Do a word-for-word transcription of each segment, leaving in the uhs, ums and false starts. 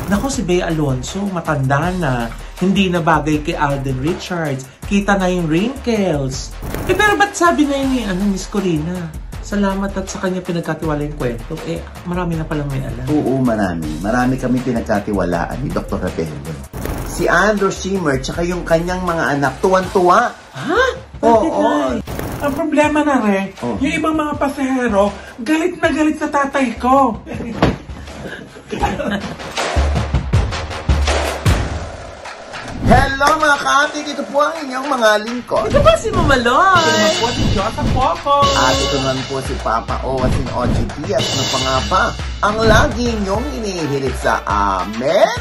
Naku, si Bea Alonzo, matanda na. Hindi na bagay kay Alden Richards. Kita na yung wrinkles. Eh, pero ba't sabi na yun ni ano, Miss Corina? Salamat at sa kanya pinagkatiwala yung kwento. Eh, marami na palang may alam. Oo, marami. Marami kami pinagkatiwalaan ni Doctor Rebelde. Si Andrew Schimmer, tsaka yung kanyang mga anak, tuwan-tuwa. Ha? Oo. Oh, Ang problema na rin, oh. yung ibang mga pasahero, galit na galit sa tatay ko. Hello mga ka-ate, dito po ang inyong mga lingkod. Ito ba si Mamaloy? Ito po si Jota Popo. At ito naman po si Papa O at si O G T at ano pa nga pa, ang lagi inyong inihilit sa amin.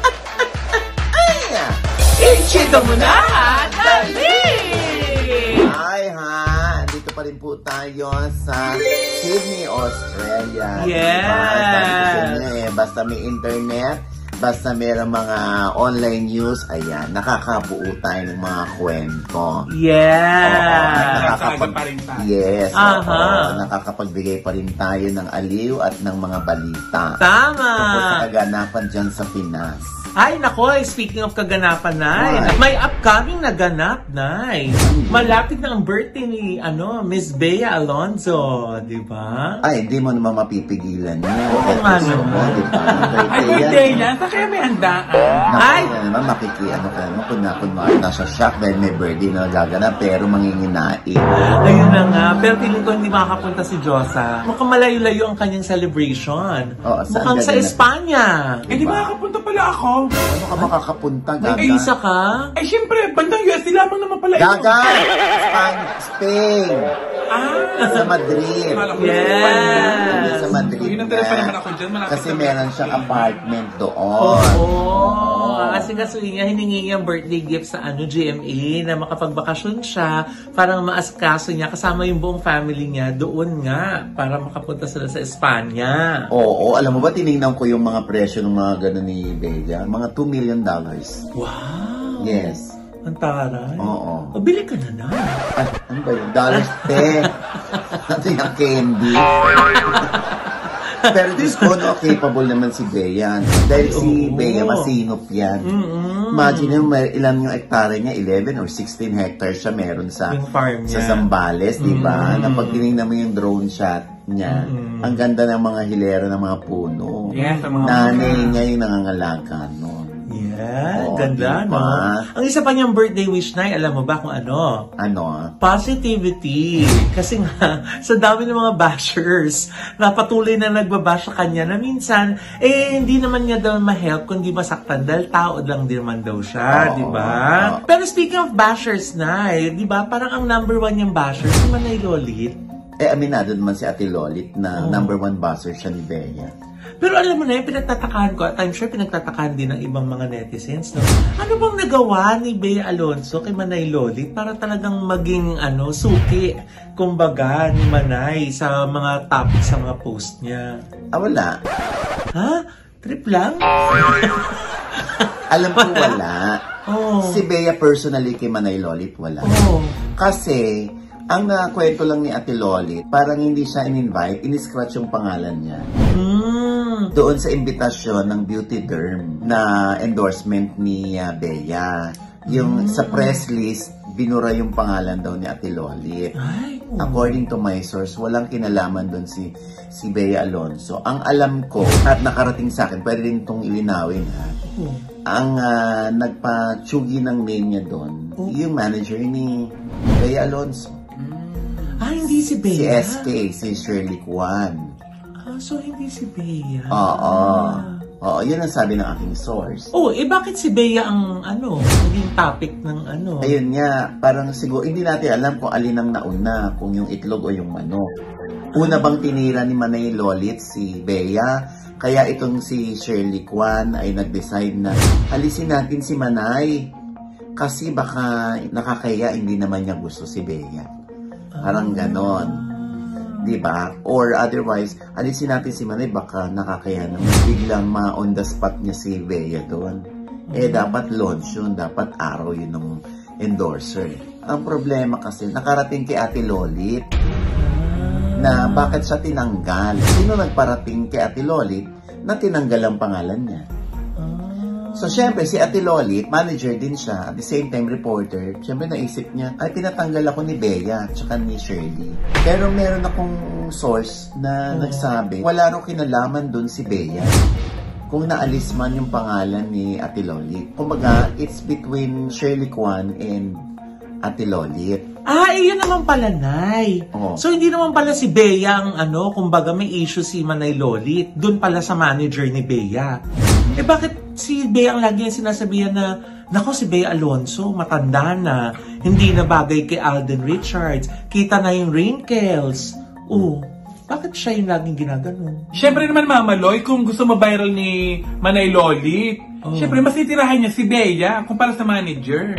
Ichito mo na! Dali! Ay ha, dito pa rin po tayo sa Sydney, Australia. Yes! Diba? Sabi ko sa inyo eh, basta may internet, basta mayroong mga online news, ayan, nakakabuo tayo ng mga kwento. Yes! Oo, nakakapag... pa rin tayo. Yes, Aha. oo, nakakapagbigay pa rin tayo ng aliw at ng mga balita. Tama! Tungkol sa kaganapan dyan sa Pinas. Ay, nako, speaking of kaganapan, Nay, Ay. may upcoming na ganap, Nay. Malapit na ang birthday ni, ano, Miss Bea Alonzo, di ba? Ay, hindi mo naman mapipigilan yun. Oo nga naman. Diba? Ay, birthday yan. Sa kaya may handaan. Ay! Ay! Naman, makiki, ano ka naman, kung na, kung nasa shock dahil may birthday na gaganap, pero manginginain. Ayun na nga, pero feeling ko hindi makakapunta si Josa. Mukhang malayo-layo ang kanyang celebration. Oo, saan Mukhang sa gaganap? Espanya. Eh, di makakapunta pala ako. Ano ka makakapunta, Gaga? May visa ka? Eh, syempre, bandang U S D lamang naman pala ito. Gaga! Spain! Spain! Ah! Sa Madrid. Yes! Sa Madrid. Yun ang telepa naman ako dyan. Malapit Kasi sa meron Madrid. siyang apartment doon. Oo. Oh, kasi kasuhin niya, hiningi niya ang birthday gift sa ano, G M A na makapagbakasyon siya. Parang maaskaso niya kasama yung buong family niya doon nga para makapunta sila sa Espanya. Oo, alam mo ba, tinignan ko yung mga presyo ng mga gano'n ni Bea. Mga two million dollars. Wow! Yes. Ang taray. Oo. O, bili ka na na. Ay, ano ba yun? Dollars, te. Ano yung candy? Pero Diyos ko, no, capable naman si Bea. Dahil si Oo. Bea, masinop yan. Mm-mm. Imagine mo, may ilan yung hektare niya, eleven or sixteen hectares siya meron sa Yung farm sa niya. Zambales, di ba? Mm. Na pag tinignan mo yung drone shot niya, Mm. ang ganda ng mga hilera ng mga puno. Yes, ang mga Nanay niya yung nangangalaga noon. Yeah, Oo, ganda, diba? no? Ang isa pa niyang birthday wish na, alam mo ba kung ano? Ano? Positivity. Kasi nga, sa dami ng mga bashers na patuloy na nagbabash sa kanya na minsan, eh, hindi naman niya daw ma-help kundi masaktan dahil tao lang din naman daw siya, Oo, di ba? oo. Pero speaking of bashers na, eh, di ba, parang ang number one niyang bashers, si Manay Lolit. Eh, aminado naman si Ate Lolit na Oo. number one buzzer siya ni Bea. Pero alam mo na yun, pinagtatakahan ko, at I'm sure pinagtatakahan din ng ibang mga netizens, no? Ano bang nagawa ni Bea Alonzo kay Manay Lolit para talagang maging, ano, suki, kumbaga, ni Manay sa mga topic sa mga post niya? Ah, wala. Ha? Trip lang? Alam ko wala. Oh. Si Bea personally kay Manay Lolit, wala. Oh. Kasi, ang nakwento lang ni Ate Lolit, parang hindi siya in-invite, in-scratch yung pangalan niya. Hmm. Doon sa imbitasyon ng Beauty Derm na endorsement ni uh, Bea. Yung sa press list, binura yung pangalan daw ni Ate Lolit. Ay, oh. According to my source, walang kinalaman doon si si Bea Alonzo. Ang alam ko, at nakarating sa akin, pwede rin itong ilinawin ha. Oh. Ang uh, nagpa-tsugi ng name niya doon, Oh. yung manager ni Bea Alonzo. Ah, hindi si Bea? Si S K, si Shirley Kwan. Ah, so hindi si Bea? Oo. Oo, yun ang sabi ng aking source. Oh, eh bakit si Bea ang, ano, naging topic ng ano? Ayun nga, parang siguro, hindi natin alam kung alin ang nauna, kung yung itlog o yung manok. Una bang tinira ni Manay Lolit si Bea, kaya itong si Shirley Kwan ay nag-decide na alisin natin si Manay. Kasi baka nakakaya, hindi naman niya gusto si Bea. Parang ganon. Diba? Or otherwise, alisin natin si Manay, baka nakakaya naman biglang ma-on the spot niya si Bea doon. Eh, dapat launch yun, dapat araw yun ng endorser. Ang problema kasi, nakarating kay Ate Lolit na bakit siya tinanggal. Sino nagparating kay Ate Lolit na tinanggal ang pangalan niya? So, syempre, si Ate Lolit, manager din siya, at the same time, reporter. Syempre, naisip niya, ay, pinatanggal ako ni Bea, tsaka ni Shirley. Pero meron akong source na oh. nagsabi, wala rin kinalaman dun si Bea. Kung naalis man yung pangalan ni Ate Lolit. Kumbaga, it's between Shirley Kwan and Ate Lolit. Ah, eh, yun naman pala, Nay. Oh. So, hindi naman pala si Bea ang ano, kumbaga may issue si Manay Lolit. Doon pala sa manager ni Bea. Eh, bakit si Bea ang lagi yung sinasabihan na, nako, si Bea Alonzo, matanda na, hindi na bagay kay Alden Richards, kita na yung wrinkles. Oh, bakit siya yung laging ginaganon? Siyempre naman, Mama Loy, kung gusto ma-viral ni Manay Lolit, oh. siyempre masitirahan niya si Bea kumpara sa manager.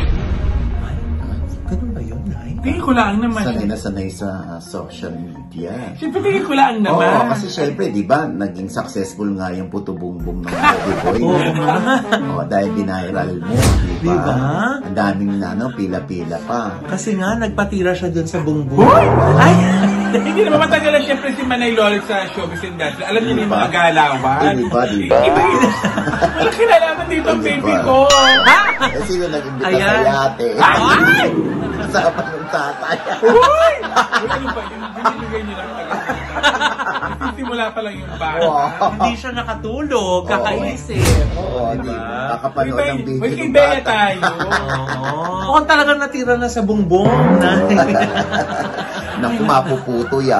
Ganun ba yun, Nay? Tingin ko lang naman. Sanay na sanay sa social media. Siyempre, tingin ko lang naman. Oo, kasi syempre, di ba, naging successful nga yung puto bumbong ng Bobby Boy. Oo, oh, dahil biniral mo, di ba? Diba? Ang daming ano, pila-pila pa. Kasi nga, nagpatira siya dun sa bumbong. Hoy! Ay! Hindi naman matagal na siyempre si Manay Lolit sa showbiz industry. Alam niyo yung mga galawan. Eh, di ba, di ba? Iba yun. Wala kinalaman dito ang baby ko. Eh, sino nag-imbita Ayan. kay ate? Ay! Kasama ng tatay. Uy! Ano ba? Yung binibigay niyo lang agad. Simula pa lang yung bata. Wow. Hindi siya nakatulog, kakaisip. Oo, di ba? Kakapanood ng video Uy, kay ng Bea bata. tayo. Oo. Mukhang talagang natira na sa bumbong. Na. Naku, mapuputo yan.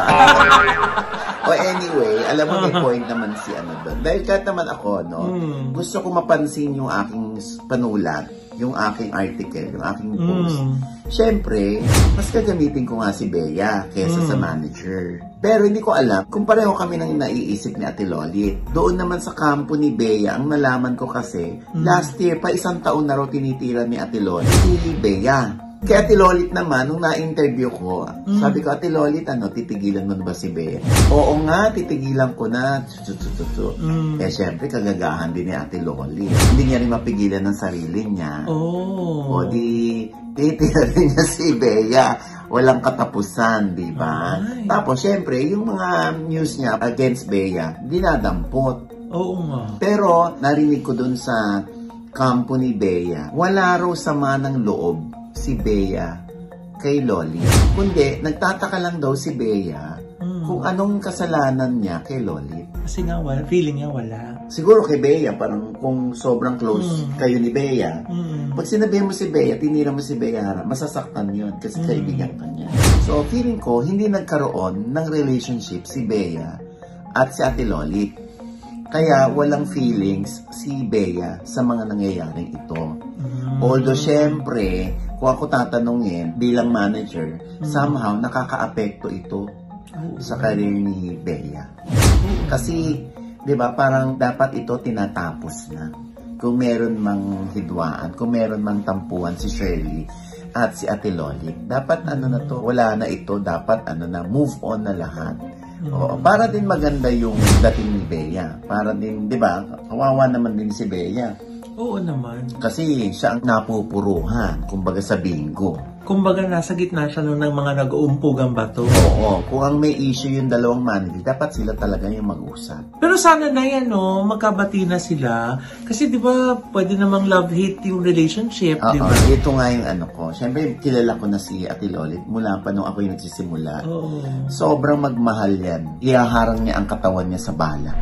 O anyway, alam mo may point naman si ano doon. Dahil kahit naman ako, no, Mm. gusto ko mapansin yung aking panulat, yung aking article, yung aking post. Mm. Siyempre, mas gagamitin ko nga si Bea kesa Mm. sa manager. Pero hindi ko alam kung pareho kami nang naiisip ni Ate Lolit. Doon naman sa kampo ni Bea, ang nalaman ko kasi, Mm. last year, pa isang taon na raw tinitira ni Ate Lolit si Bea. Kay Ate Lolit naman, nung na-interview ko, Mm. sabi ko, Ate Lolit, ano, titigilan mo na ba si Bea? Oo nga, titigilan ko na. Tutututu. Mm. Eh, syempre, kagagahan din ni Ate Lolit. Hindi niya rin mapigilan ng sarili niya. Oh. O di, titira rin niya si Bea. Walang katapusan, di ba? Ay. Tapos, syempre, yung mga news niya against Bea, dinadampot. Oo nga. Pero, narinig ko dun sa kampo ni Bea, wala raw sama ng loob si Bea kay Lolit. Kundi, nagtataka lang daw si Bea Mm. kung anong kasalanan niya kay Lolit. Kasi nga, wala. Feeling niya wala. Siguro kay Bea, parang kung sobrang close Mm. kayo ni Bea, Mm. pag sinabihan mo si Bea, tinira mo si Bea, masasaktan yun kasi Mm. kaibigan ka niya. So, feeling ko, hindi nagkaroon ng relationship si Bea at si Ate Lolit. Kaya walang feelings si Bea sa mga nangyayaring ito. Mm. Although, syempre, kung ako tatanungin bilang manager, Mm. somehow nakaka-apekto ito Oo. sa career ni Bea. Kasi, di ba, parang dapat ito tinatapos na. Kung meron mang hidwaan, kung meron mang tampuan si Shirley at si Ate Lolit, dapat ano na to, wala na ito, dapat ano na, move on na lahat. Oo, para din maganda yung dating ni Bea. Para din, di ba, kawawa naman din si Bea. Oo naman. Kasi siya ang napupuruhan, kumbaga sa bingo. Kumbaga, nasa gitna siya nung ng mga nag-uumpugang bato. Oo, kung ang may issue yung dalawang manager, dapat sila talaga yung mag-usap. Pero sana na yan, no? Magkabati na sila. Kasi, di ba, pwede namang love-hate yung relationship, di Oo, ba? ito nga yung ano ko. Siyempre, kilala ko na si Ate Lolit mula pa nung ako yung nagsisimula. Oo. Sobrang magmahal yan. Ihaharang niya ang katawan niya sa bala.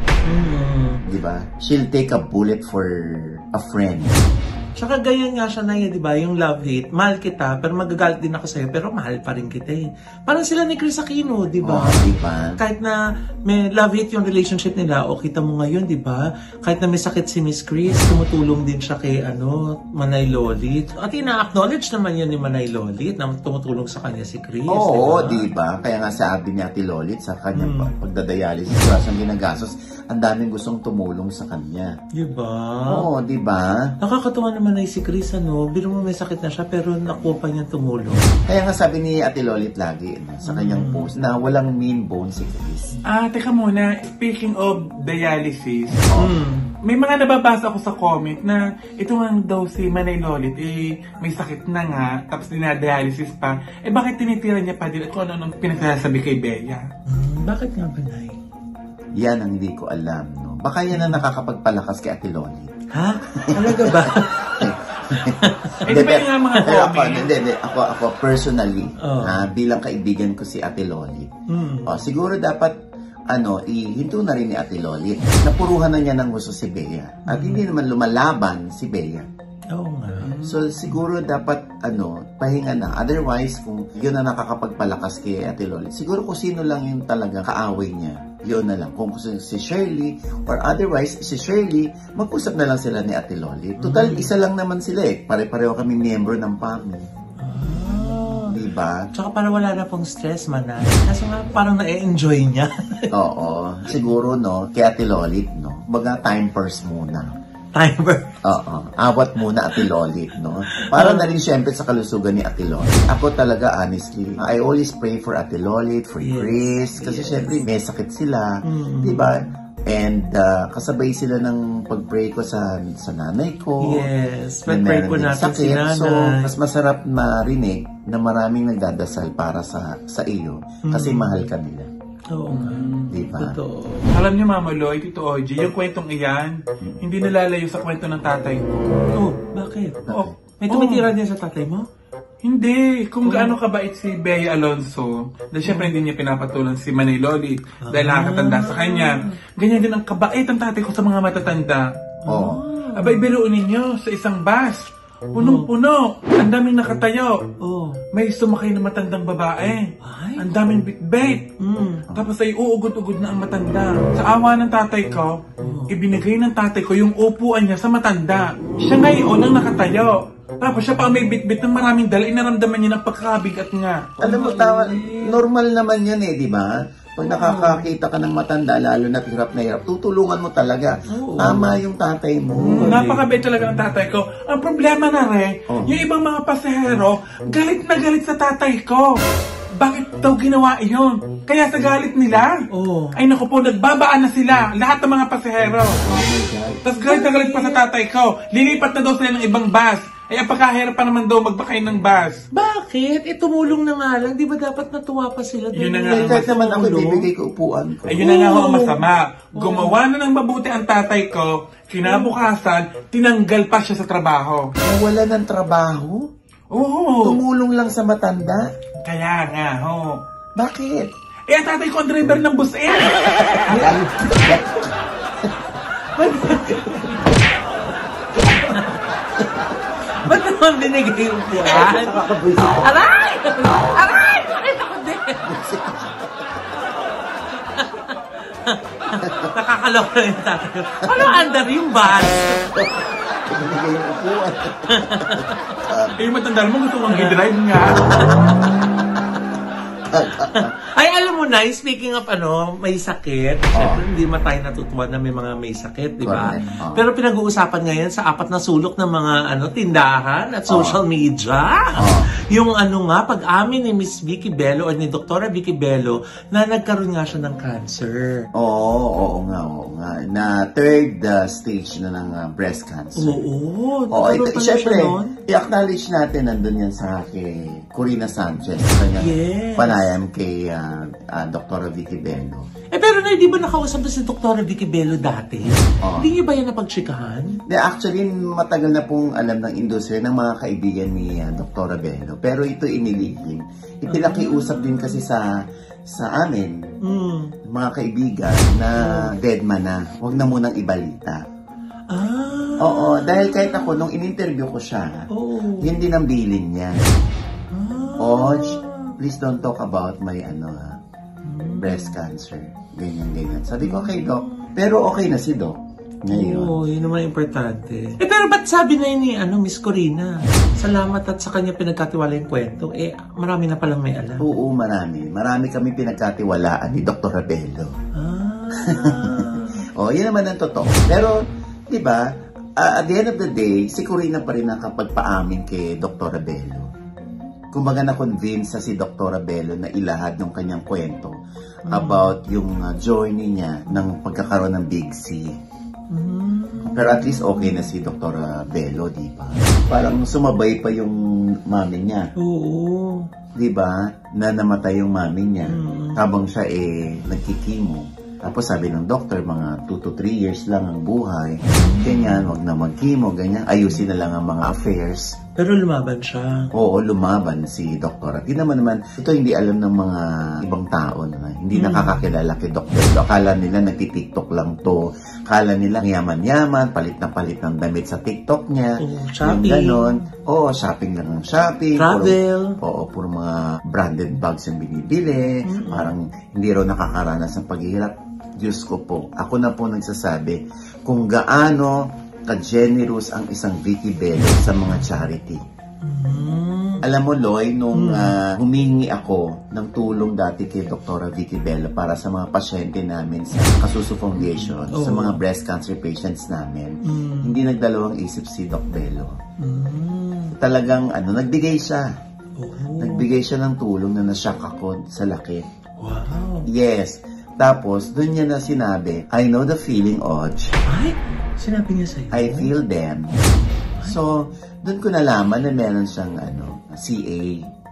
Mm. Di ba? She'll take a bullet for a friend. Tsaka ganyan nga siya na yun, di ba? Yung love-hate. Mahal kita, pero magagalit din ako sa'yo, pero mahal pa rin kita eh. Parang sila ni Chris Aquino, di ba? Oo, di ba? Kahit na may love-hate yung relationship nila, o kita mo ngayon, di ba? Kahit na may sakit si Miss Chris, tumutulong din siya kay, ano, Manay Lolit. At ina-acknowledge naman yun ni Manay Lolit na tumutulong sa kanya si Chris, Oo, di ba? di ba? Kaya nga sabi ni Ate Lolit sa kanyang Hmm. pag- pagdadialysis, wala siyang ginagastos, ang daming gustong tumulong sa kanya. Di ba? Oo, di ba? Nakakatuwa naman ay si Chris, ano, biro mo may sakit na siya, pero nakuha pa niyang tumulong. Kaya nga sabi ni Ate Lolit lagi ano, sa kanyang post na walang mean bone si Chris. Ah, teka muna. Speaking of dialysis, Hmm. may mga nababasa ko sa comment na ito nga daw si Manay Lolit, eh, may sakit na nga, tapos dinadialysis pa. Eh, bakit tinitira niya pa din? At kung ano nung pinagsasabi kay Bea? Hmm, bakit nga ba, Nay? Yan ang hindi ko alam, no? Baka yan ang nakakapagpalakas kay Ate Lolit. Ha? Talaga ba? Eh, di ba yung nga mga pero ako, comment? hindi, hindi. Ako, ako personally, Oh. ah, bilang kaibigan ko si Ate Lolit, Hmm. oh, siguro dapat, ano, ihinto na rin ni Ate Lolit. Napuruhan na niya ng gusto si Bea. At hindi naman lumalaban si Bea. Oo nga. So, siguro dapat, ano, pahinga na. Otherwise, kung yun na nakakapagpalakas kay Ate Lolit, siguro kung sino lang yung talaga kaaway niya, yun na lang. Kung si Shirley, or otherwise, si Shirley, mag-usap na lang sila ni Ate Lolit. Total, isa lang naman sila eh. Pare-pareho kami miyembro ng family. Ah. Diba? Tsaka para wala na pong stress, manay. Kasi nga parang na-enjoy niya. Oo. Siguro, no, kay Ate Lolit, no, baga time first muna. Timer. Oo. Awat muna Ate Lolit, no? Para na rin syempre sa kalusugan ni Ate Lolit. Ako talaga, honestly, I always pray for Ate Lolit, for Yes. Chris, kasi Yes. syempre may sakit sila, Mm. di ba? And uh, kasabay sila ng pag-pray ko sa sa nanay ko. Yes. na Pag-pray meron po din natin si sakit. nanay. So, mas masarap marinig na maraming nagdadasal para sa sa iyo kasi Mm. mahal ka nila. Oo nga. Di ba? Totoo. Alam niyo, Mama Loy, Tito Oji, yung kwentong iyan, hindi nalalayo sa kwento ng tatay ko. Oh, bakit? Oh, May tumitira din sa tatay mo? Hindi. Kung gaano kabait si Bea Alonso, dahil syempre hindi niya pinapatulan si Manay Lolit dahil nakakatanda sa kanya. Ganyan din ang kabait ang tatay ko sa mga matatanda. Oo. Abay, biruin ninyo sa isang bus. Punong-puno. Ang daming nakatayo. Oh. May sumakay na matandang babae. Ay. Ang daming bitbit. Mm. Tapos ay uugod-ugod na ang matanda. Sa awa ng tatay ko, ibinigay ng tatay ko yung upuan niya sa matanda. Siya ngayon ang nakatayo. Tapos siya pa ang may bitbit ng maraming dala. Inaramdaman niya ng pagkabigat nga. Alam mo, tawa, normal naman yan eh, di ba? Pag nakakakita ka ng matanda, lalo na hirap na hirap, tutulungan mo talaga. Oo. Tama yung tatay mo. Hmm, napakabait talaga ng tatay ko. Ang problema na rin, Oh. yung ibang mga pasahero, galit na galit sa tatay ko. Bakit daw ginawa iyon? Kaya sa galit nila, Oh. ay naku po, nagbabaan na sila, lahat ng mga pasahero. Tapos galit na galit pa sa tatay ko, lilipat na daw sila ng ibang bus. Ay, apakahirap pa naman daw magbakay ng bus. Bakit? Eh, tumulong na nga lang. Di ba dapat natuwa pa sila? Yun na nga. Kaya kahit naman ako, Tumulong. bibigay ko upuan ko. Ayun na nga ho ang masama. Gumawa na ng mabuti ang tatay ko, kinabukasan, tinanggal pa siya sa trabaho. Nawala ng trabaho? Oo. Tumulong lang sa matanda? Kaya nga ho. Bakit? Eh, ang tatay ko ang driver ng bus eh. Ba't naman binigay yung upuan? Aray! Aray! Bakit ako din? Nakakaloka na yung tatay ko. Ano, under yung bus? Binigay yung upuan. Eh, yung matanda mo gusto mong i-drive nga. Ay, alam mo na, speaking of ano, may sakit. Siyempre, hindi man tayo natutuwa na may mga may sakit, di ba? Correct. Oh. Pero pinag-uusapan ngayon sa apat na sulok ng mga ano tindahan at social media. Oh. Yung ano nga, pag-amin ni Miss Vicky Bello o ni Doktora Vicky Bello na nagkaroon nga siya ng cancer. Oo, oo nga, oo nga. Na third uh, stage na ng uh, breast cancer. Oo. Oo, nagkaroon ito, pala syempre, siya nun. i-acknowledge natin nandun yan sa kay Corina Sanchez, kanyang Yes. panayam kay uh, uh, Doktora Vicky Bello. Eh pero na, di ba nakausap na si Doktora Vicky Bello dati? Oo. Hindi niyo ba yan napagtsikahan? De, actually, matagal na pong alam ng industriya ng mga kaibigan ni uh, Doktora Bello. Pero ito inilihim. Ipinakiusap din kasi sa sa amin, Mm. mga kaibigan, na dead man na. Huwag na munang ibalita. Ah. Oo, dahil kahit ako, nung in-interview ko siya, Oo. yun din ang bilin niya. Ah. Oh, please don't talk about my ano ha, breast cancer. Ganyan, ganyan. Sabi ko, okay, Doc. Pero okay na si Doc. Ngayon. Oo, yun naman importante. Eh, pero ba't sabi na yun ni ano, Miss Corina? Salamat at sa kanya pinagkatiwala yung kwento. Eh, marami na palang may alam. Oo, marami. Marami kami pinagkatiwalaan ni Doctor Bello. Ah. Oh, yun naman ang totoo. Pero, di ba, uh, at the end of the day, si Corina pa rin nakapagpaamin kay Doctor Bello. Kumbaga na-convince na si Doctor Bello na ilahad ng kanyang kwento Mm. about yung uh, journey niya ng pagkakaroon ng Big C. Mm. Pero at least okay na si Doctor Bello, di ba? Parang sumabay pa yung mami niya, Oo. di ba? Na namatay yung mami niya Mm. habang siya eh nagkikimo. Tapos sabi ng doktor, mga two to three years lang ang buhay. Ganyan, wag na mag-chemo, ganyan. Ayusin na lang ang mga affairs. Pero lumaban siya. Oo, lumaban si doktor. At yun naman naman, ito hindi alam ng mga ibang tao na hindi Mm. nakakakilala kay doktor. Akala nila nagti-tiktok lang to. Akala nila yaman-yaman, palit na palit ng damit sa tiktok niya. Oo, Yung shopping. ganon. Oo, shopping lang ng shopping. Travel. Puro, oo, puro mga branded bags yung binibili. Mm. Parang hindi raw nakakaranas ng paghihirap. Diyos ko po, ako na po nagsasabi kung gaano ka-generous ang isang Vicky Bello sa mga charity. Mm. Alam mo, Loy, nung uh, humingi ako ng tulong dati kay Doktora Vicky Bello para sa mga pasyente namin sa Kasuso Foundation, Oh. sa mga breast cancer patients namin, Mm. hindi nagdalawang isip si Doc Bello. Mm. Talagang, ano, nagbigay siya. Oh. Nagbigay siya ng tulong na nashock ako sa laki. Wow. Yes. Tapos, dun niya na sinabi, I know the feeling, Oj. Ay, sinabi niya sa'yo. I feel them. So, dun ko nalaman na meron siyang ano, C A.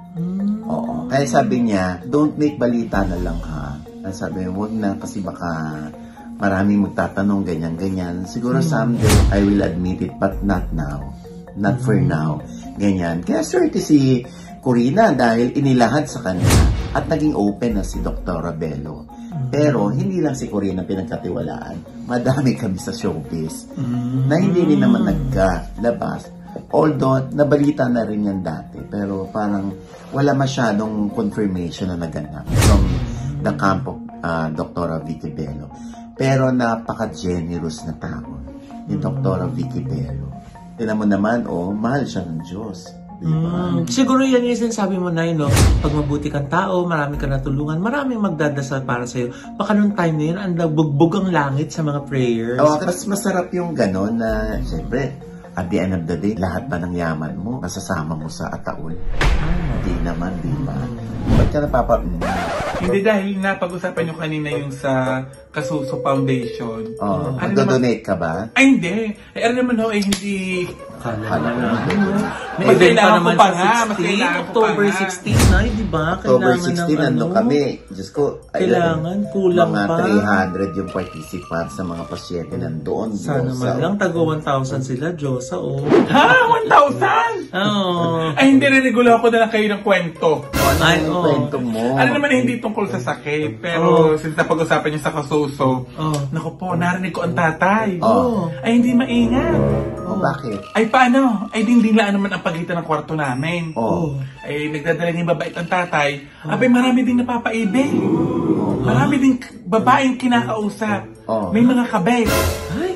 Mm. Oo. Kaya sabi niya, don't make balita na lang ha. Ang sabi niya, huwag na kasi baka maraming magtatanong ganyan-ganyan. Siguro someday I will admit it, but not now. Not for now. Ganyan. Kaya swerte si Corina dahil inilahad sa kanya at naging open na si Doktora Bello. Pero hindi lang si Corina pinagkatiwalaan. Madami kami sa showbiz na hindi rin naman nagkalabas. Although, nabalita na rin yan dati. Pero parang wala masyadong confirmation na naganap from the camp of uh, Doktora Vicky Bello. Pero napaka-generous na tao ni Doktora Vicky Bello. Tinan mo naman, oh, mahal siya ng Diyos. Diba? Mm, siguro yan yung sinasabi mo na yun, no? Pag mabuti kang tao, marami ka natulungan, maraming magdadasal para sa'yo. Baka nung time na yun, ang bugbog ang langit sa mga prayers. Oh, mas masarap yung gano'n na, siyempre, at the end of the day, lahat ba ng yaman mo, masasama mo sa ataul? Hindi naman, di ba? Ba't ka napapa... Mm. Hindi dahil napag-usapan nyo kanina yung sa Kasuso Foundation. Oh, Ano magdo-donate ka ba? Ay, hindi. Eh, ano naman ho, eh, hindi... Kala mo naman. May event pa naman pa sa nga, mas sixteen, kailangan ko pa October nga. sixteen na, di ba? October Kailangan sixteen, ng nandun ano? kami. Diyos ko, ay, Kailangan, kulang mga pa. three hundred yung participants sa mga pasyente nandoon. Sana Diyos, man sa- lang, tago one thousand sila, Diyosa, oh. Ha? one thousand? Oo. Ay, hindi rin-regular ko na lang kayo ng kwento. Ano Ay, yung oo. kwento mo? Ano naman eh, hindi tungkol sa sakit. Pero Oh. since napag-usapan niyo sa Kasuso, Oh. naku po, narinig ko ang tatay. Oh. Ay, hindi maingat. Oh, bakit? Ay, paano? Ay, dindinlaan naman ang pagitan ng kwarto namin. Oh. Ay, nagdadala ng babait ang tatay. Abay, marami din napapaibig. Marami din k- babaeng kinakausap. Oh. May mga kabet. Ay,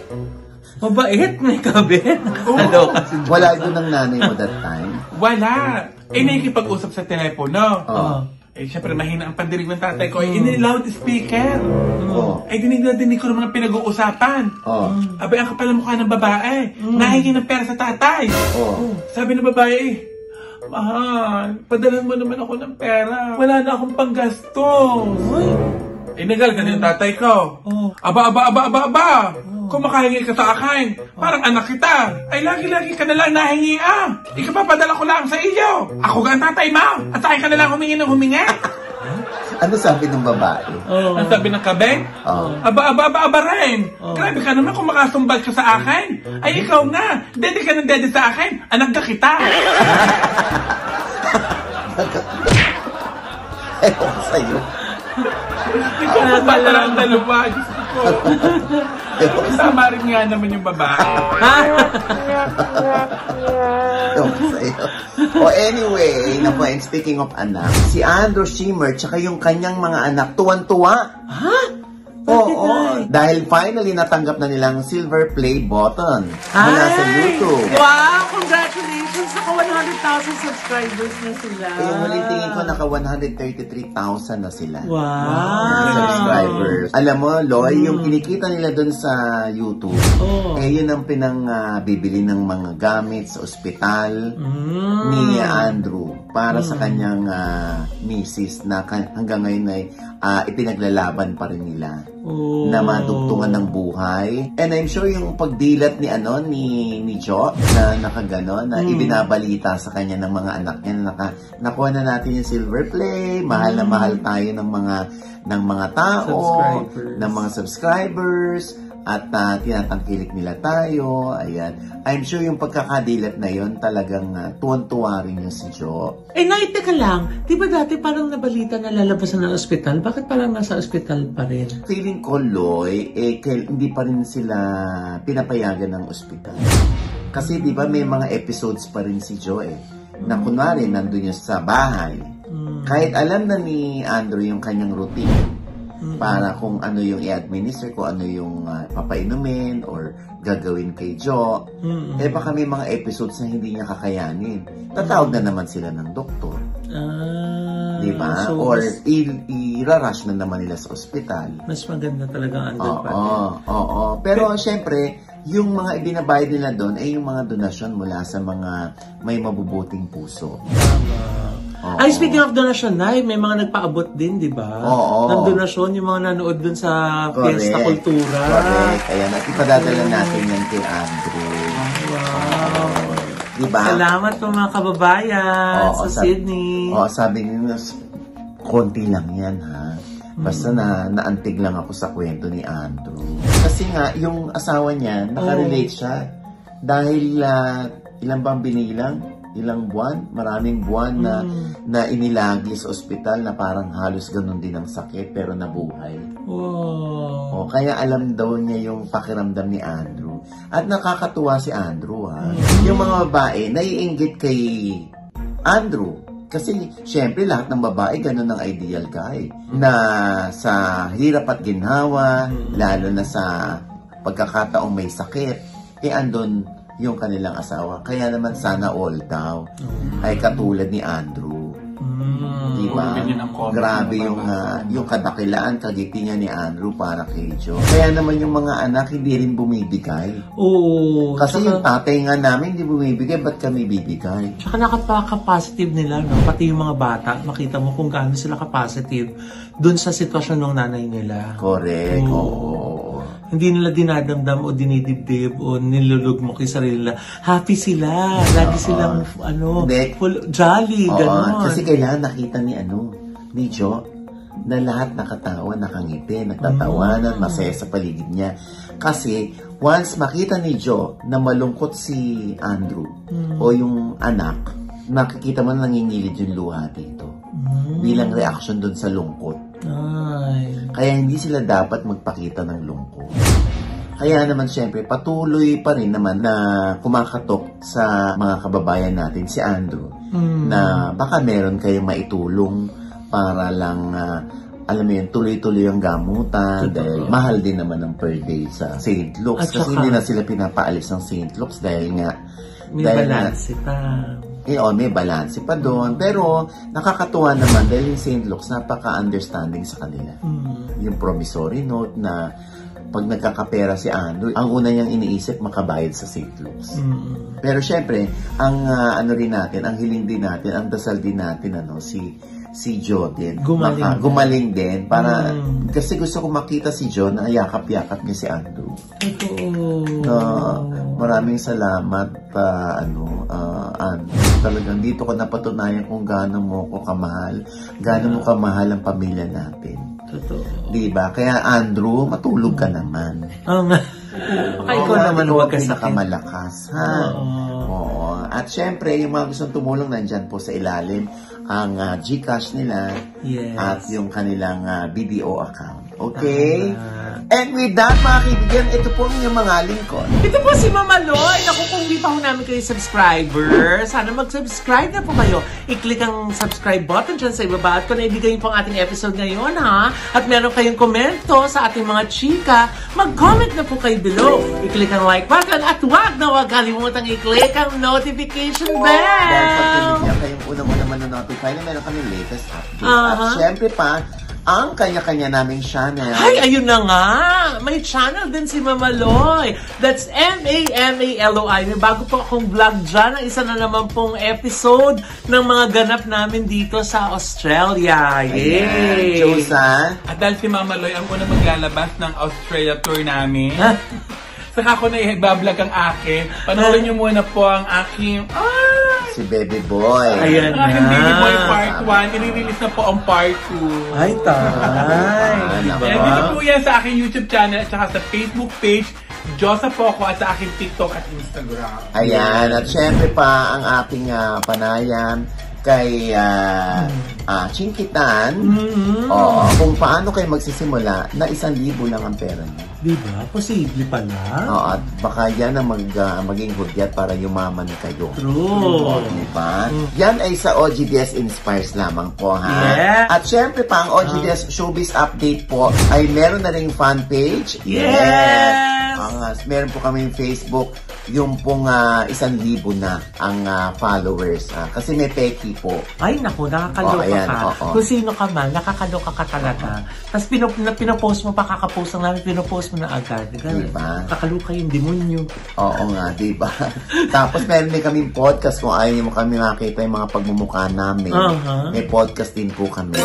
mabait, may kabit. Oo. Hello, kasi Wala doon ang nanay mo that time? Wala. Eh, nakikipag-usap sa telepono. Oh. Eh, syempre, mahina ang pandirig ng tatay ko. Eh, in-loud speaker. Oh. Ay, dinig na dinig ko naman ang pinag-uusapan. Oh. Abay, ang kapal ng mukha ng babae. Nahingi ng pera sa tatay. Oh. Sabi ng babae, eh, mahal, padalan mo naman ako ng pera. Wala na akong panggastos. Ay, Eh, nagal ka na yung tatay ko. Oh. Aba, aba, aba, aba, aba. Kung makahingi ka sa akin, parang anak kita. Ay, lagi-lagi ka na lang nahingi ah. Ikapapadala ko lang sa iyo. Ako ga ang tatay mo. At sa akin ka na lang humingi ng humingi. Ano sabi ng babae? oh. Ang sabi ng kabeng, Oh. aba, aba, aba, aba rin. Oh. Grabe ka naman kung makasumbal ka sa akin. Ay, ikaw nga. Dede ka ng dede sa akin. Anak na kita. Ewan ko sa'yo. Ikaw pa ba ang dalawa? Diyos ko. Ewan ko Tama rin nga naman yung babae. Ewan ko sa'yo. O anyway, naku, and speaking of anak, si Andrew Schimmer tsaka yung kanyang mga anak, tuwan-tuwa. Ha? Oo, Bakit, Nay? dahil finally natanggap na nilang silver play button mula sa Ay! YouTube. Wow! Congratulations! Naka one hundred thousand subscribers na sila. Eh, yung huling tingin ko, naka one hundred thirty-three thousand na sila. Wow! Subscribers. Alam mo, Loy, yung kinikita nila dun sa YouTube, Oh. eh yun ang pinang ah, bibili ng mga gamit sa ospital Mm. ni Andrew para sa kanyang ah, misis na ka- hanggang ngayon ay uh, ipinaglalaban pa rin nila. Oh. Na madugtungan ng buhay. And I'm sure yung pagdilat ni ano ni ni Jo na nakagano na mm. ibinabalita sa kanya ng mga anak niya na naka, nakuha na natin yung silver play, mahal na mahal tayo ng mga ng mga tao, ng mga subscribers, at uh, tinatangkilik nila tayo. Ayan. I'm sure yung pagkakadilat na yon talagang uh, tuwan-tuwa rin yung si Jo. Eh, Nay, teka lang. Di ba dati parang nabalita na lalabasan ng ospital? Bakit parang nasa ospital pa rin? Feeling ko, Loy, eh, kail, hindi pa rin sila pinapayagan ng ospital. Kasi di ba may mga episodes pa rin si Jo eh. Na kunwari, nandun niya sa bahay. Mm. Kahit alam na ni Andrew yung kanyang routine. Para kung ano yung i-administer, kung ano yung uh, papainumin or gagawin kay Jo. Mm-hmm. Eh baka may mga episodes na hindi niya kakayanin. Tatawag na naman sila ng doktor. Ah, diba? So or i-rush na naman nila sa ospital. Mas maganda talaga under pa. Oo, oo. Pero syempre, yung mga ibinabayad nila doon ay yung mga donasyon mula sa mga may mabubuting puso. Tama. Oo. Ay, speaking of donasyon, Nay, may mga nagpaabot din, di ba? Oo. Ng donasyon, yung mga nanood dun sa Correct. Fiesta Kultura. Correct. Ayan, at ipadadala natin yan kay Andrew. Wow. Diba? Salamat po mga kababayan Oo, sa sabi, Sydney. Oo, sabi nila, konti lang yan, ha? Basta na naantig lang ako sa kwento ni Andrew. Kasi nga, yung asawa niya, nakarelate oh. siya. Dahil, uh, ilan bang binilang? Ilang buwan, maraming buwan na mm. na inilagi sa ospital na parang halos ganun din ang sakit pero nabuhay. Wow. O, kaya alam daw niya yung pakiramdam ni Andrew. At nakakatuwa si Andrew, ha. Mm. Yung mga babae, naiinggit kay Andrew. Kasi, syempre, lahat ng babae, ganun ang ideal guy. Mm. Na sa hirap at ginhawa, mm. lalo na sa pagkakataong may sakit, eh andon yung kanilang asawa. Kaya naman sana all daw mm. ay katulad ni Andrew. Mm. Diba? Grabe yung, uh, yung kadakilaan, kagitingan ni Andrew para kay Jo. Kaya naman yung mga anak hindi rin bumibigay. Oo. Kasi tsaka, yung tatay nga namin hindi bumibigay, ba't kami bibigay? Tsaka nakapaka-positive nila, no? Pati yung mga bata, makita mo kung gaano sila ka-positive dun sa sitwasyon ng nanay nila. Correct. Oo. Oo. Hindi nila dinadamdam o dinidibdib o nilulugmok yung sarili nila. Happy sila. Lagi uh, silang, ano, hindi. full, jolly, uh, gano'n. Kasi kailangan nakita ni, ano, ni Jo, na lahat nakatawa, nakangiti, nagtatawanan, mm. masaya sa paligid niya. Kasi, once makita ni Jo na malungkot si Andrew mm. o yung anak, makikita mo na nangingilid yung luha dito. Mm. Bilang reaction dun sa lungkot. Ay. Kaya hindi sila dapat magpakita ng lungkot. Kaya naman syempre patuloy pa rin naman na kumakatok sa mga kababayan natin si Andrew mm. na baka meron kayong maitulong para lang uh, alam mo yun, tuloy-tuloy ang gamutan. Totoo. Dahil mahal din naman ng per day sa Saint Luke's. Kasi saka, hindi na sila pinapaalis ng Saint Luke's dahil nga may balanse pa. Eh, oh, may balance pa doon. Pero, nakakatuwa naman dahil yung Saint Luke's napaka-understanding sa kanila. Mm. Yung promissory note na pag nagkakapera si Andrew, ang una niyang iniisip, makabayad sa Saint Luke's. Mm. Pero syempre, ang uh, ano rin natin, ang hiling din natin, ang dasal din natin, ano, si si Jo din. Gumaling, Maka, gumaling din. Para, mm. kasi gusto ko makita si Jo na yakap-yakap niya si Andrew. Totoo. Uh, maraming salamat, uh, ano, uh, Andrew. Talagang dito ko napatunayan kung gaano mo ko kamahal, gaano mo kamahal ang pamilya natin. Totoo. Diba? Kaya Andrew, matulog ka naman. Oo nga. Baka ikaw naman ikaw magkasakit. Pinakamalakas, ha? Oo. Oo. At syempre, yung mga gustong tumulong nandyan po sa ilalim, ang uh, GCash nila yes. at yung kanilang uh, B D O account. Okay? Uh, And with that, mga kaibigan, ito po yung mga lingkod. Ito po si Mama Loy. Naku, kung di pa ho namin kayo subscriber, sana mag-subscribe na po kayo. I-click ang subscribe button dyan sa ibaba at kung naibigay po ang ating episode ngayon, ha? At meron kayong komento sa ating mga chika, mag-comment na po kayo below. I-click ang like button at huwag na huwag kalimutang i-click ang notification bell. Dahil pag pinigyan kayong unang-unang manonotify na meron kami latest update. Uh-huh. At syempre pa, ang kanya-kanya naming channel. Ay, ayun na nga! May channel din si Mama Loy. That's M A M A L O I. May bago po akong vlog dyan. Ang isa na naman pong episode ng mga ganap namin dito sa Australia. Yay! Josa? At dahil si Mama Loy ang unang maglalabas ng Australia tour namin, Ha? saka ako na i-vlog ang akin. Panoorin niyo muna po ang aking... Ah! Si Baby Boy. Ayan Ang aking na. Baby Boy Part one. I-release na po ang Part two. Ay, taray. Diba? Eh, dito po yan sa aking YouTube channel at saka sa Facebook page, Josa Poco, at sa aking TikTok at Instagram. Ayan, at syempre pa ang ating ah, panayan kay uh, uh, Chinkitan. Mm-hmm. Oo, kung paano kayo magsisimula na isang libo lang ang pera niyo. Diba? Posible pala. Oo, at baka yan ang mag, ah, maging hudyat para yumaman kayo. True. Oo, diba? Yan ay sa O G D S Inspires lamang po, ha? Yeah. At syempre pa, ang O G D S Showbiz Update po ay meron na ring fan page. Yes! Ang, ah, meron po kami Facebook, yung pong ah, isang libo na ang ah, followers. ah. kasi may peki po. Ay, naku, nakakaloka Oh, ayan, ka. oo. Kung sino ka man, nakakaloka ka talaga. Tapos pinop, na, pinopost mo pa, kakapost lang namin, pinopost mo na agad. Ganun. Diba? Kakaloka yung demonyo. Oo nga, diba? Tapos meron din kaming podcast kung ayaw niyo mo kami makita yung mga pagmumukha namin. Uh-huh. May podcast din po kami.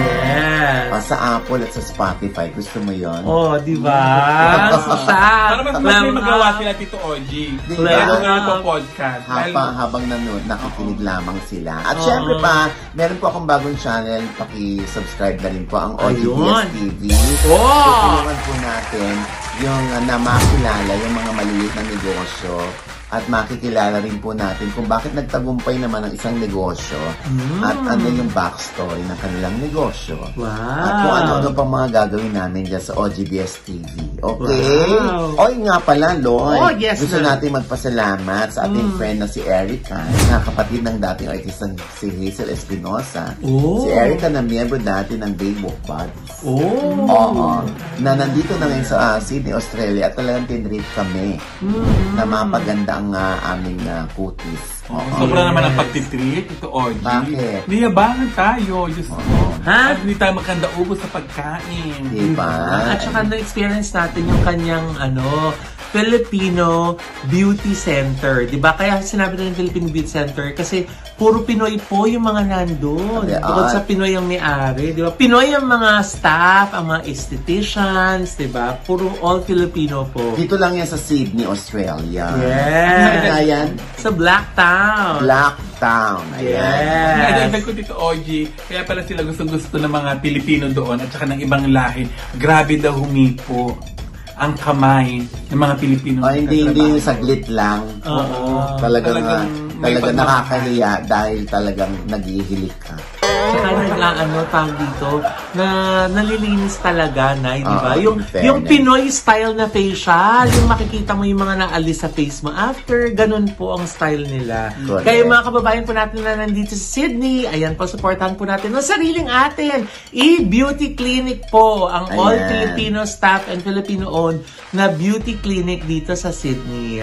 Yes. Ah, sa Apple at sa Spotify. Gusto mo yon? Oh, di ba? So, siya. Para mas mas may magawa sila Tito O G. Diba? Kaya kung nga po podcast. Dahil- Habang, habang nanood, nakikinig lamang sila. At Oo. syempre pa, meron po akong bagong channel. Paki-subscribe na rin po ang O G D S Ayun. T V. Oh! Tutulungan po natin yung uh, na makilala yung mga maliliit na negosyo at makikilala rin po natin kung bakit nagtagumpay naman ang isang negosyo Mm. at ano yung backstory ng kanilang negosyo. Wow. At kung ano-ano pang mga gagawin namin dyan sa O G D S T V. Okay? Wow. Oy nga pala, Loy. Oh, yes, Gusto ma'am. natin magpasalamat sa ating Mm. friend na si Erica, na kapatid ng dating artistang si Hazel Espinosa. Oh. Si Erica na miyembro dati ng Baywalk Bodies. Oh. Oo. Na nandito na ngayon sa uh, Sydney, Australia at talagang tinrate kami Mm. na mapaganda ang uh, aming uh, kutis. Oo. Sobra naman ang pagtitreat, Tito O G. Bakit? Niyabangan tayo, Diyos ko. Ha? At hindi tayo magkanda ubos sa pagkain. Diba? At saka na-experience natin yung kanyang ano, Filipino Beauty Center. Diba? Kaya sinabi na ng Filipino Beauty Center kasi puro Pinoy po yung mga nandun. Sabi, Bukod ah. sa Pinoy ang may-ari. Diba? Pinoy ang mga staff, ang mga estheticians. Diba? Puro all Filipino po. Dito lang yan sa Sydney, Australia. Yes! Ayan. Sa Blacktown. Blacktown. Ayan. Yes! Nadagdag ko Tito O G, kaya pala sila gusto-gusto ng mga Pilipino doon at saka ng ibang lahi. Grabe daw humipo ang kamay ng mga Pilipino. Oh, hindi, hindi yung saglit lang. Oo. Talagang, Talagang talagang, may talagang pagmamahal. nakakahiya dahil talagang naghihilik ka. Saka nag-ano tawag dito, na nalilinis talaga, Nay, di ba? Oo, yung, in fairness. yung Pinoy style na facial, yung makikita mo yung mga naalis sa face mo after, ganun po ang style nila. Correct. Kaya yung mga kababayan po natin na nandito sa Sydney, ayan po, supportahan po natin ng sariling atin. E-Beauty Clinic po, ang all Ayan. Filipino staff and Filipino-owned na beauty clinic dito sa Sydney.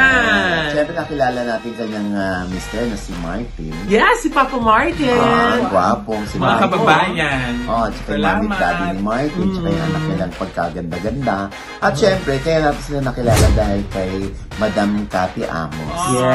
Yan! Siyempre nakilala natin kanyang uh, mister na si Martin. Yeah, si Papa Martin! Ah, gwapong si Mga Martin. kababayan. Oh, tsaka yung mami Salamat. daddy ni Martin, tsaka yung Mm. anak nilang pagkaganda-ganda. At syempre, kaya natin sila nakilala dahil kay Madam Cathy Amos.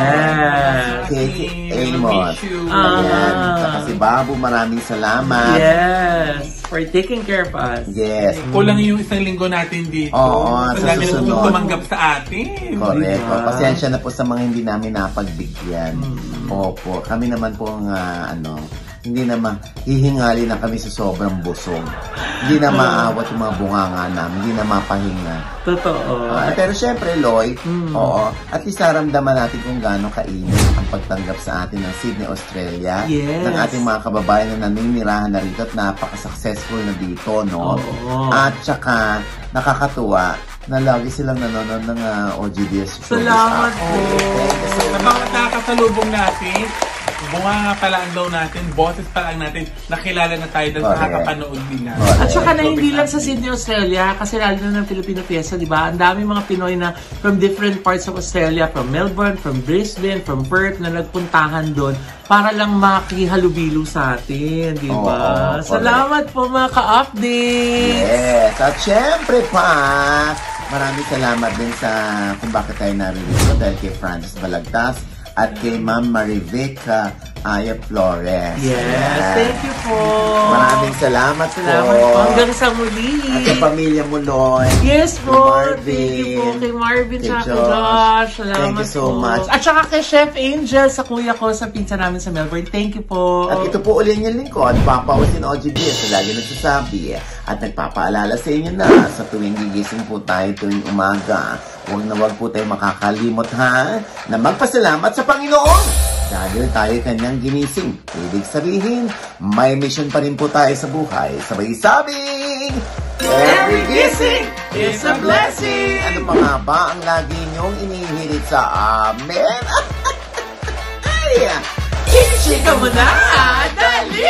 Yes! Kay Amos. Miss you. Ah. Ayan. Tsaka si Babu, maraming salamat. Yes, for taking care of us. Yes. Kulang yung isang linggo natin dito. Oo, Sa sa dami na susunod. tumanggap sa atin. Correct. Diba? O, pasensya na po sa mga hindi namin napagbigyan. Opo. Kami naman po ang ah, ano, hindi naman hihingali na kami sa sobrang busog. Hindi na maawat yung mga bunganga namin. Hindi na mapahinga. Totoo. Ah, pero syempre, Loy, Mm. oo, at least naramdaman natin kung gaano kainit ang pagtanggap sa atin ng Sydney, Australia. Yes. Ng ating mga kababayan na naninirahan na rito at napaka-successful na dito, no? Oo. At saka, nakakatuwa na lagi silang nanonood ng uh, O G D S show. Salamat po. Thank you so much. Napaka nakakasalubong natin bunga nga pala ang daw natin, boses pa lang natin, nakilala na tayo dahil sa Correct. kakapanood nila. Correct. At saka na hindi lang sa Sydney, Australia, kasi lalo na ng Filipino Fiesta, di ba? Ang dami mga Pinoy na from different parts of Australia, from Melbourne, from Brisbane, from Perth, na nagpuntahan doon para lang makihalubilo sa atin, di ba? Oo, Salamat po mga ka-updates! Yes! At syempre pa, maraming salamat din sa kung bakit tayo narito dahil kay Francis Balagtas at kay Ma'am Marivic uh, Aya Flores. Yes, Ayan. thank you po! Maraming salamat, Salamat po. po. Hanggang sa muli! At sa pamilya mo, Loy. Yes Kay po! Marvin. Thank you po kay Marvin Kay sa kay Josh. Josh. Salamat Thank you so po. much. At saka kay Chef Angel sa kuya ko sa pizza namin sa Melbourne. Thank you po. At ito po uli yung lingkod, Papa Osin O G B S, lagi nagsasabi at nagpapaalala sa inyo na sa tuwing gigising po tayo tuwing umaga, huwag na huwag po tayo makakalimot ha, na magpasalamat sa Panginoon dahil tayo kanyang ginising. Ibig sabihin, may mission pa rin po tayo sa buhay. Sabay sabing, every gising is a blessing! Ano pa nga ba ang lagi niyong inihirit sa amin? Ay! Chika mo na! Dali!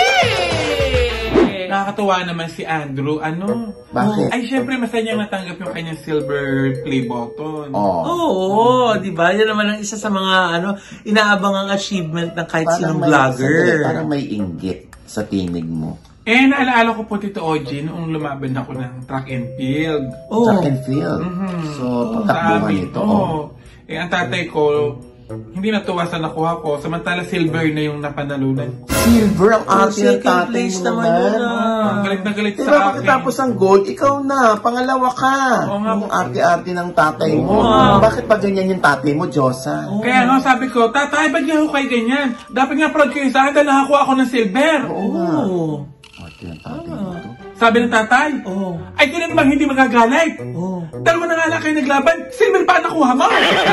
Nakakatuwa naman si Andrew. Ano? Bakit? Ay, syempre, masaya niyang natanggap yung kanyang silver play button. Oh. Oo, di ba? Yan naman ang isa sa mga ano inaabangang achievement ng kahit sinong may, vlogger. sandali, parang may inggit sa tinig mo. Eh, naalaala ko po, Tito Oji, noong lumaban ako ng track and field. Oh. Track and field. Mhm. So, patakbuhan Sabi, ito. oo. Oh. Eh, ang tatay ko, hindi natuwa sa nakuha ko. Samantala, silver na yung napanalunan ko. Silver ang ate ng Second tatay place mo naman naman. yun, ah. Ang galit na galit Diba sa akin. pagkatapos ng gold, ikaw na, pangalawa ka. Oo nga. Yung arte-arte ng tatay mo. Wow. Bakit ba ganyan yung tatay mo, Diyosa? Kaya nga sabi ko, tatay, ba't niya ako kayo ganyan? Dapat nga proud kayo sa akin dahil nakakuha ako ng silver. Oo nga. Oo. Arte ng tatay mo to. Sabi ng tatay, Oo. ay di na naman hindi magagalit. Oo. Dalawa na nga lang kayo naglaban, silver pa ang nakuha mo.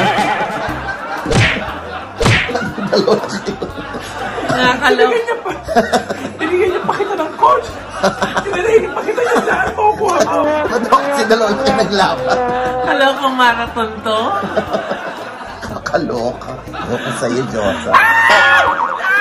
Nakakalaw. Tinigyan niya pa. Tinigyan niya pa kita ng coach. Tinigyan pa kita niya saan mo kuha mo. Madok, si dalawa kayo naglaban. Alam kong marathon to. Kakaloka. Ako sa'yo, Diyosa. Ah!